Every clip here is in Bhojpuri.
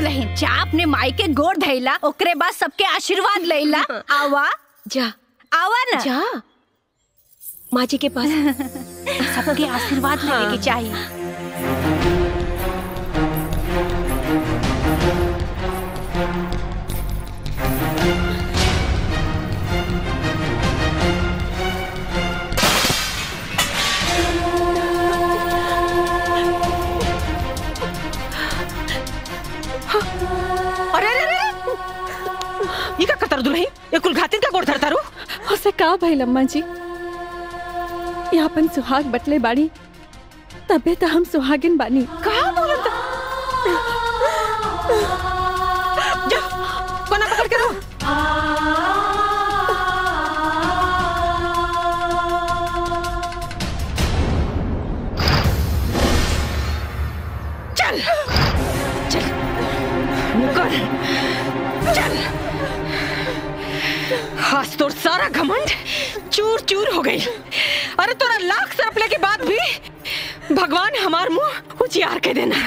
दुल्हन जा अपने माई के गोड़ धैला, ओकरे बाद सबके आशीर्वाद लेला। आवा जा, आवा ना जा माँ जी के पास। सबके आशीर्वाद लेने की चाहिए। ये का कतर दुल्हन, ये कुल घातिन का गोड़ धरता रू। उसे का भइल अम्मा जी, ये अपन सुहाग बटले बाड़ी, तबे तो हम सुहागिन बानी। कहा बोलत? जा कोना पकड़ के रो। चल चल मुकर, चल। आज तोर सारा घमंड चूर चूर हो गई। अरे तोरा लाख सरपले के बाद भी भगवान हमार मुंह उजियार के देना।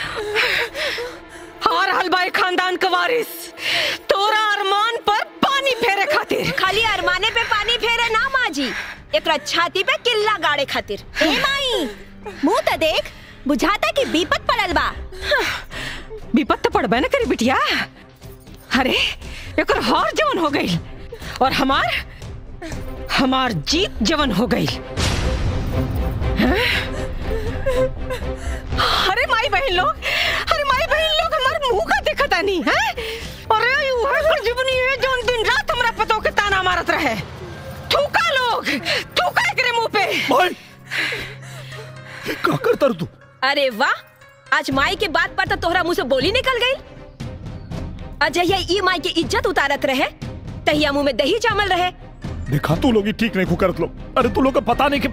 हार हलवाई खानदान का वारिस तोरा अरमान पर पानी फेरे खातिर। खाली अरमाने पे पानी फेरे ना माँ जी, एकरा छाती पे किल्ला गाड़े खातिर। ए माई, मुंह तो देख, बुझाता कि विपत पड़ल बा। विपत तो पड़बे न करी बिटिया। अरे एकर हार जवन हो गई और हमार जीत जवन हो गई। अरे माई बहन लोग, हमार मुंह का देखता नहीं है। अरे वह जीवनी है जो दिन रात हमरा पतो के ताना मारत रहे। थूका लोग, थूका एकरे मुंह पे। भाई का करता तू? अरे वाह, आज माई के बात पर तो तोहरा मुंह से बोली निकल गई। अजय ई माई की इज्जत उतारत रहे, तहिया मुंह में दही जामल रहे। देखा तू लोग ठीक नहीं करत लो। अरे तू लोग का पता नहीं कि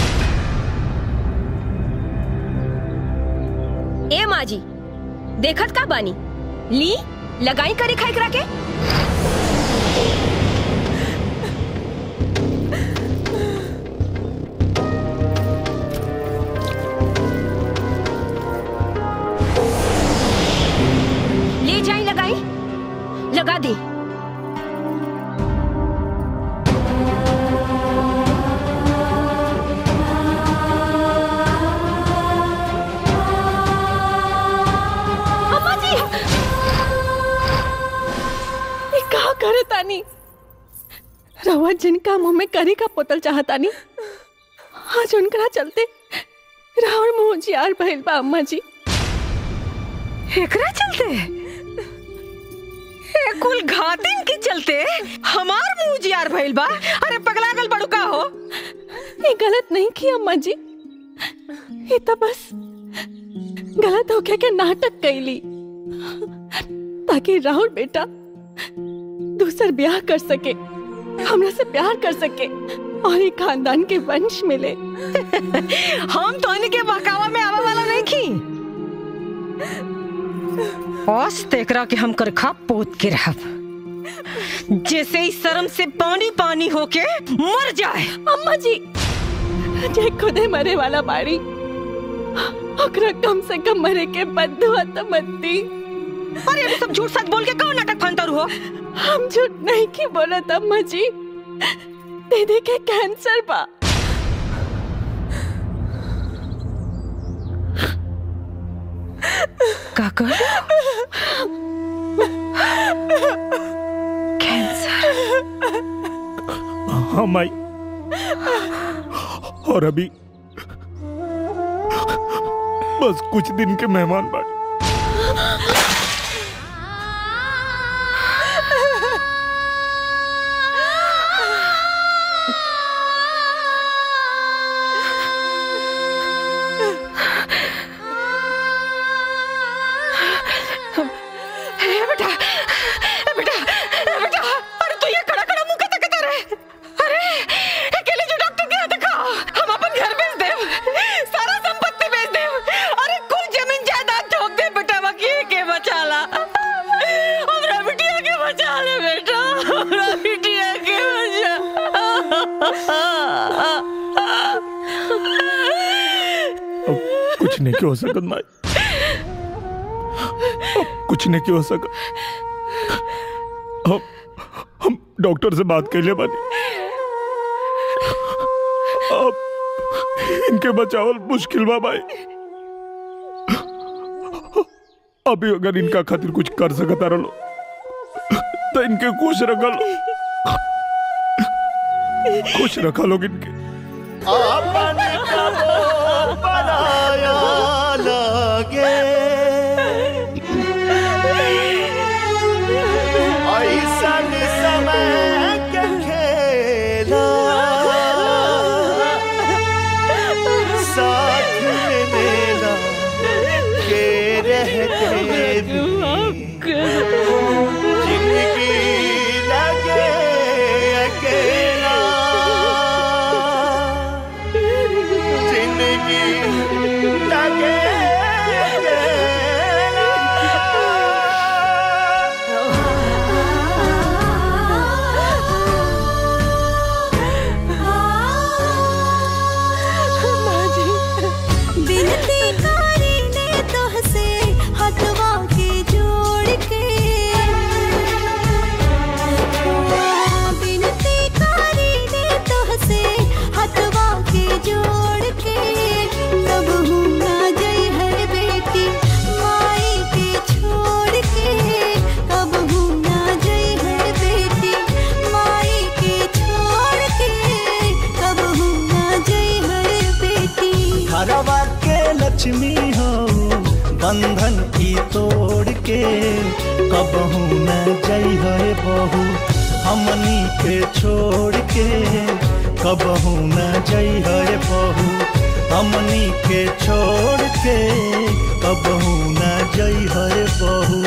ए माँ जी देखत का बानी, ली लगाई करे खाई करा के। ले जाई लगाई, लगा दी। करे तानी रवा जिनका मुंह में करी का पोतल चाहतानी, आज उनकरा चलते रावण मुंह जियार भइल बा अम्मा जी। एकरा चलते, ए कुल घातिन के चलते हमार मुंह जियार भइल बा। अरे पगलागल बड़ू का हो? ये गलत नहीं की अम्मा जी, ये तो बस गलत होके के नाटक कैली ताकि राहुल बेटा दूसर ब्याह कर सके, हमरा से प्यार कर सके और एक खानदान के वंश मिले। हम तो इनके बहकावा में आवा वाला नहीं की। औस तेकरा के हम कर खा पोत के रहब, जैसे ही शर्म से पानी पानी होके मर जाए। अम्मा जी जे खुदे मरे वाला बाड़ी, ओकरा कम से कम मरे के बदुआ तो मत दी। अरे अभी सब झूठ सच बोल के कौन नाटक फंता हो? हम झूठ नहीं की बोलत अम्मा जी, दीदी के कैंसर बा। काका कैंसर? हाँ माई, और अभी बस कुछ दिन के मेहमान बाकी। कुछ नहीं हो सकता माई, कुछ नहीं क्यों हो सका। हम डॉक्टर से बात कर ले बानी। अब इनके बचावल मुश्किल बा भाई। अभी अगर इनका खातिर कुछ कर सकता रहो तो इनके खुश रखा लो, खुश रखा लोग इनके। आपने कबो बनाया लगे ऐसन समय के खेला साथ में मेला के रहते भी जिंदगी लगे अकेला जिंदगी लगे लक्ष्मी हो बंधन की तोड़ के कबहू न जई है बहू हमनी के छोड़ के कबहू न जई है बहू हमनी के छोड़ के कबहू न जई है बहू।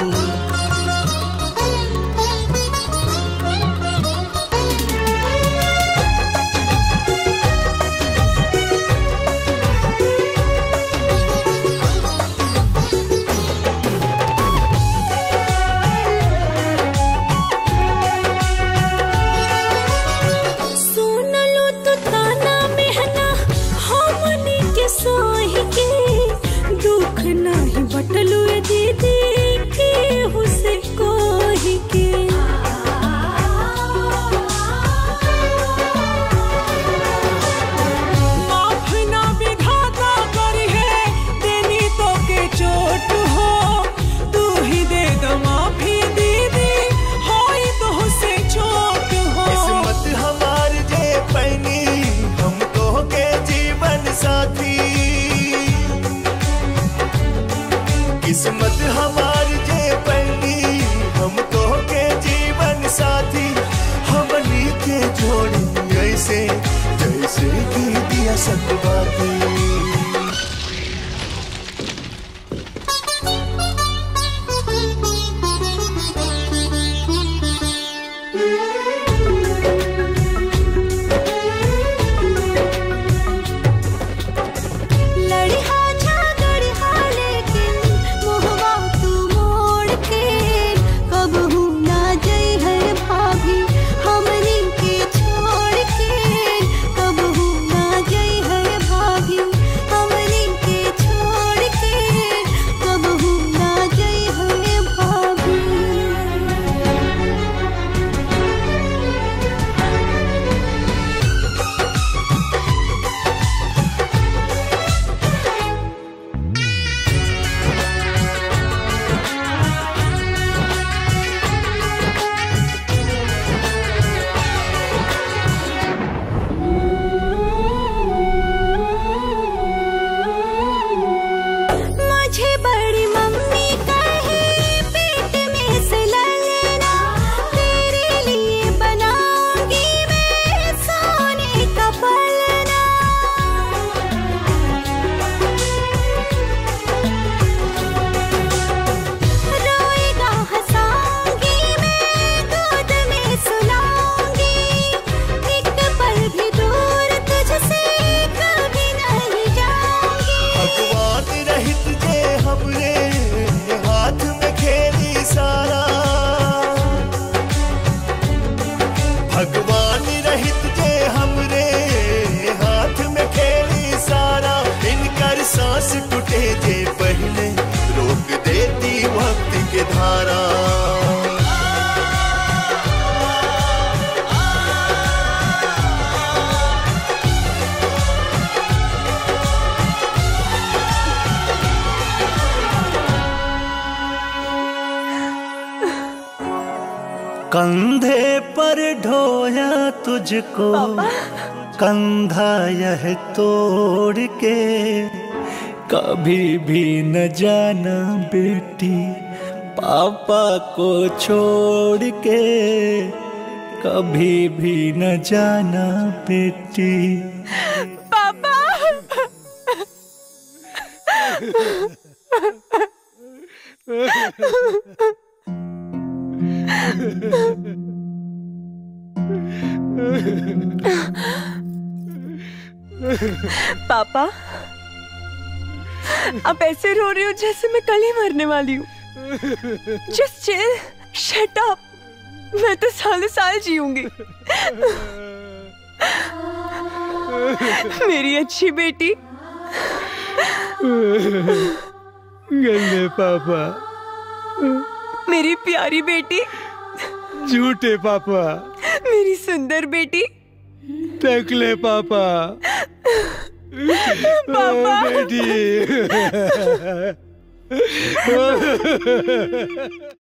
किस्मत हमार जे बनी हम तो के जीवन साथी हमनी के जोड़ी ऐसे जैसे की दिया सतबाती। हमनी के छोड़ के कबहू ना जई है भाभी। कंधे पर ढोया तुझको कंधा यह तोड़ के, कभी भी न जाना बेटी पापा को छोड़ के, कभी भी न जाना बेटी। पापा पापा आप ऐसे रो रही हो जैसे मैं कल ही मरने वाली हूँ। जस्ट चिल, शट अप, मैं तो सालों साल जीऊंगी। मेरी अच्छी बेटी। गंदे पापा, मेरी प्यारी बेटी। झूठे पापा, मेरी सुंदर बेटी। टकले पापा, पापा बेटी।